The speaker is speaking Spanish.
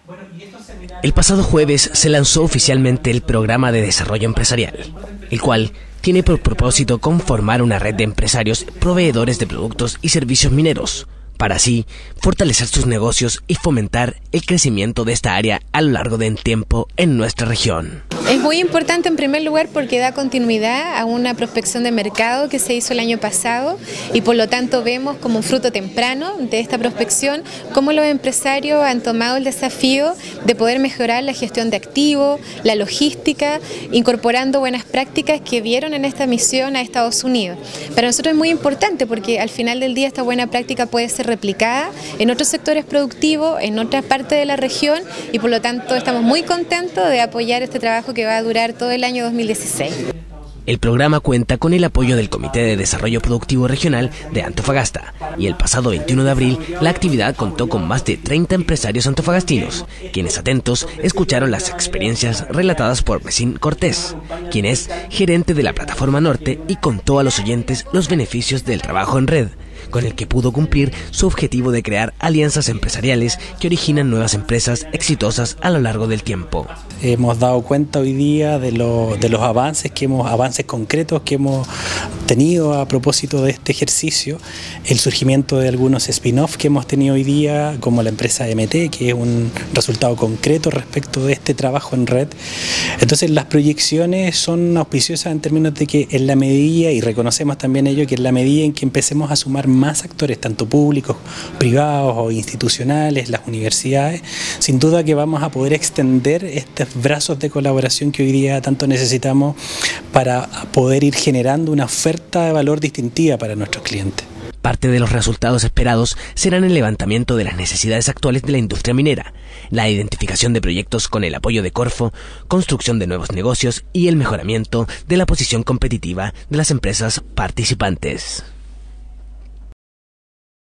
El pasado jueves se lanzó oficialmente el Programa de Desarrollo Empresarial, el cual tiene por propósito conformar una red de empresarios proveedores de productos y servicios mineros, para así fortalecer sus negocios y fomentar el crecimiento de esta área a lo largo del tiempo en nuestra región. Es muy importante en primer lugar porque da continuidad a una prospección de mercado que se hizo el año pasado y por lo tanto vemos como un fruto temprano de esta prospección cómo los empresarios han tomado el desafío de poder mejorar la gestión de activos, la logística, incorporando buenas prácticas que vieron en esta misión a Estados Unidos. Para nosotros es muy importante porque al final del día esta buena práctica puede ser replicada en otros sectores productivos, en otras partes de la región y por lo tanto estamos muy contentos de apoyar este trabajo que va a durar todo el año 2016. El programa cuenta con el apoyo del Comité de Desarrollo Productivo Regional de Antofagasta y el pasado 21 de abril la actividad contó con más de 30 empresarios antofagastinos, quienes atentos escucharon las experiencias relatadas por Mesín Cortés, quien es gerente de la Plataforma Norte y contó a los oyentes los beneficios del trabajo en red, con el que pudo cumplir su objetivo de crear alianzas empresariales que originan nuevas empresas exitosas a lo largo del tiempo. Hemos dado cuenta hoy día de los avances concretos que hemos tenido a propósito de este ejercicio, el surgimiento de algunos spin-off que hemos tenido hoy día, como la empresa MT, que es un resultado concreto respecto de este trabajo en red. Entonces las proyecciones son auspiciosas en términos de que en la medida, y reconocemos también ello, que en la medida en que empecemos a sumar más actores, tanto públicos, privados o institucionales, las universidades, sin duda que vamos a poder extender estos brazos de colaboración que hoy día tanto necesitamos para poder ir generando una oferta de valor distintiva para nuestros clientes. Parte de los resultados esperados serán el levantamiento de las necesidades actuales de la industria minera, la identificación de proyectos con el apoyo de Corfo, construcción de nuevos negocios y el mejoramiento de la posición competitiva de las empresas participantes.